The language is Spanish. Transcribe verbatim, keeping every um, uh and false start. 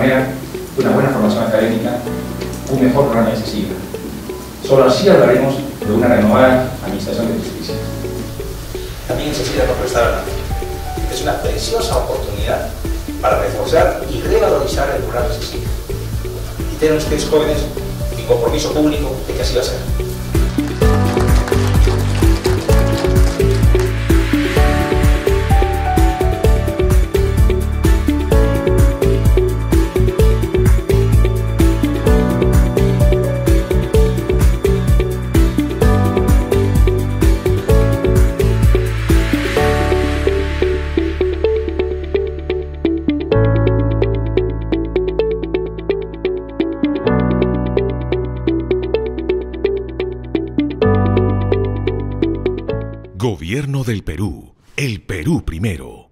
manera, una buena formación académica, un mejor programa de accesible. Solo así hablaremos de una renovada administración de justicia. También Cecilia nos prestaron es una preciosa oportunidad para reforzar y revalorizar el programa accesible. Y tienen ustedes jóvenes mi compromiso público de que así va a ser. Gobierno del Perú. El Perú primero.